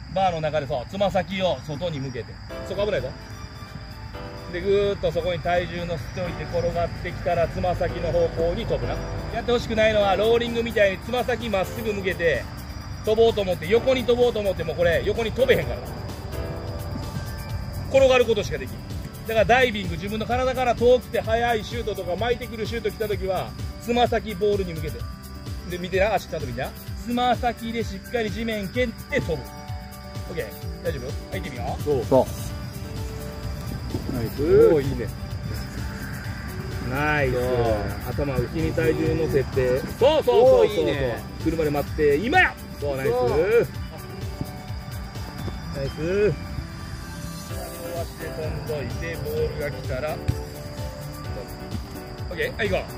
バーの中でそう、つま先を外に向けて。そこ危ないぞ。で、ぐーっとそこに体重乗せておいて転がってきたら、つま先の方向に飛ぶな。やってほしくないのは、ローリングみたいにつま先まっすぐ向けて、飛ぼうと思って、横に飛ぼうと思っても、これ、横に飛べへんからな。転がることしかできん。だからダイビング、自分の体から遠くて速いシュートとか巻いてくるシュート来たときは、つま先ボールに向けて。で、見てな、足ちゃんと見てな。つま先でしっかり地面蹴って飛ぶ。オッケー、大丈夫？はい、行ってみよう。 そう。 ナイス。おー、いいね。ナイス。頭内に体重乗せて。そうそうそう、いいね。車で待って、今や。そう、ナイス。ナイス。足で飛んどいて、ボールが来たら。オッケー、はい、行こ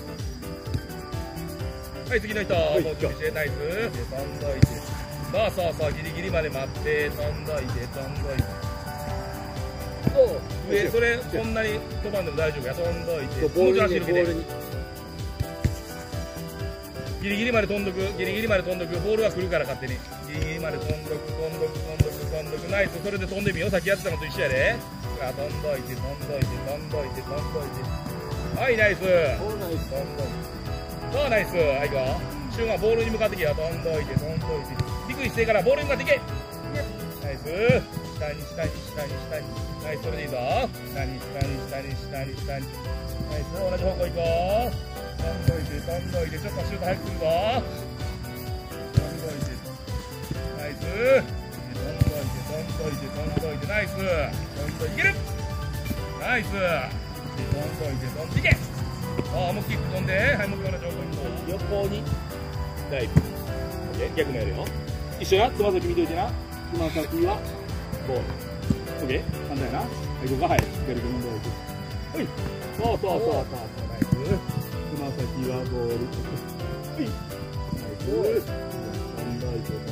う。はい、次の人。もうちょいして、ナイス。飛んどいて。そうそう、ギリギリまで待って、飛んどいて、飛んどいて。上、それ、そんなに飛ばんでも大丈夫や。飛んどいて。もうちょい足抜けて。ギリギリまで飛んどく、ギリギリまで飛んどく、ボールが来るから勝手に。ギリギリまで飛んどく、飛んどく、飛んどく、飛んどく、ナイス、それで飛んでみよう。さっきやってたのと一緒やで。さあ、飛んどいて、飛んどいて、飛んどいて、飛んどいて。はい、ナイス。飛んどいて。そう、ナイス。はい、行こう。シュンはボールに向かってきよ。飛んどいて、飛んどいて。低い姿勢からボールに向かっていけ。ナイス。下に、下に、下に、下に。ナイス、それでいいぞ。下に、下に、下に、下に、下に。ナイス、同じ方向行こう。飛んどいて、飛んどいて、ちょっとシュート早くするぞ。飛んどいて。ナイス。飛んどいて、飛んどいて、飛んどいて、ナイス。飛んどいて、いける。ナイス。飛んどいて、飛んでいけ。ああ、もうキック飛んで。はい、もう一回同じ方向に行こう。横に。ダイブ。逆もやるよ。一緒や。つま先見といてな。つま先はボール。オッケー。簡単やな。はい、ここがはい。しっかり飛んでおいて。はい。そうそうそうそう。ナイス。つま先はボール。はい。ナイス。飛んどいて、飛んどいて、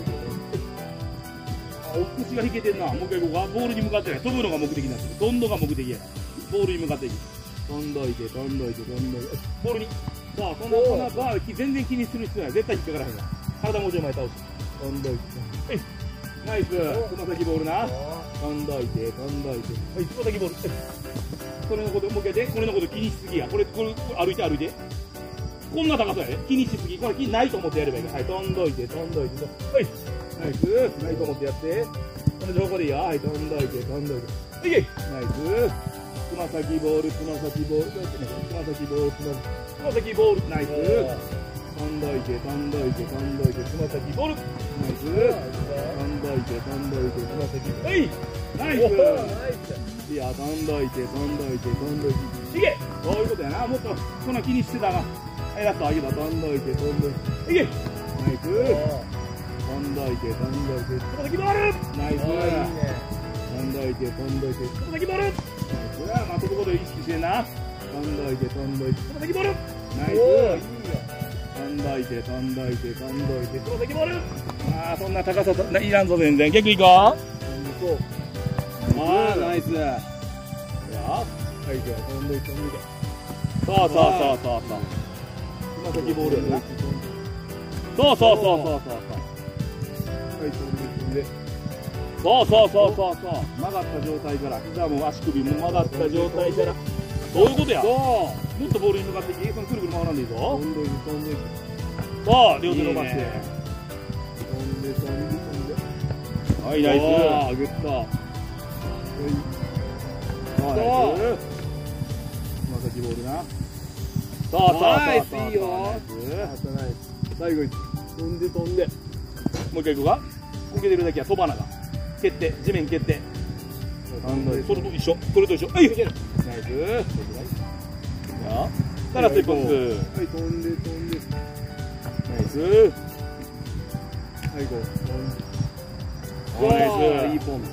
あ、お口が引けてんな。もう一回ここはボールに向かってない。飛ぶのが目的になってる。飛んどが目的や。ボールに向かっていく。飛んどいて、飛んどいて、飛んどいて。ボールに。さあ、そんなバー全然気にする必要ない。絶対引っかからへんから。体もうちょい前倒す。飛んどいて。はい。ナイス。つま先ボールな。飛んどいて、飛んどいて。はい、つま先ボール。これのこと、もう一回で、これのこと気にしすぎや。これ、歩いて歩いて。こんな高さやで。気にしすぎ。これ気ないと思ってやればいいから。はい、飛んどいて、飛んどいて。はい。ナイス。ないと思ってやって。同じ方向でいいよ。はい、飛んどいて、飛んどいて。はい、ナイス。つま先ボール、つま先ボール。つま先ボール、つま先ボール。ナイス。飛んどいて、飛んどいて、飛んどいて、つま先ボール。ナイス。飛んどいて、飛んどいて、つま先。はい。ナイス。いや、飛んどいて、飛んどいて、飛んどいて。いけ。そういうことやな。もっと、そんな気にしてたな。はい、ラスト、あげば、飛んどいて、飛んどいて。いけ。ナイス。飛んどいて、飛んどいて、つま先ボール。ナイス。飛んどいて、飛んどいて、つま先ボール。ナイス。まあ、そこで意識してな。飛んどいて、飛んどいて、つま先ボール。ナイス。飛んどいて、飛んどいて、飛んどいて、つま先ボール。ああ、そんな高さいらんぞ、全然。逆行こう。ああ、ナイス。いや、はい、じゃあ、飛んどいて、飛んどいて。そうそうそうそうそう。つま先ボールやな。そうそうそうそうそう。はい、飛んで。そうそうそうそうそう。曲がった状態から、膝も足首も曲がった状態から。そういうことや。そう。もっとボールに向かっていき、そのくるくる回らんでいいぞ。飛んでいく、飛んでいく。そう、両手伸ばして。飛んで、飛んで、飛んで。はい、ナイス。ああ、グッド。はい。そう、ナイス。つま先ボールな。そうそうそう。ナイス、いいよ。最後に、飛んで、飛んで。もう一回行こうか。こけてるだけは飛ばなが。蹴って、地面蹴って。それと一緒。それと一緒。はい、いける。ナイス。や。さらステップアップ。はい、飛んで、飛んで。ナイス。はい、ゴー。ナイス。いいポン。はい、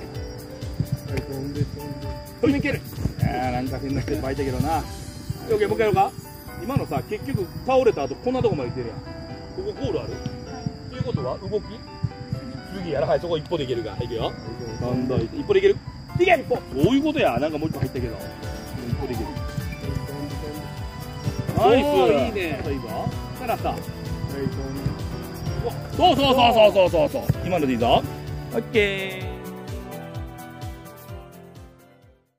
飛んで、飛んで。飛びいける。なんか変なステップ入ったけどな。オッケー、もう一回やろうか。今のさ、結局倒れた後こんなとこまで来てるやん。ここゴールある？ということは動き？次やら、はい、そこ一歩でいけるか。いくよ。飛んどいて、一歩でいける。いけ！一歩。そういうことや。なんかもう一歩入ったけど。一歩でいける。ナイス。いいね。いいぞ。さらさ。はい、そうそうそうそうそうそう。今のでいいぞ。 オッケー。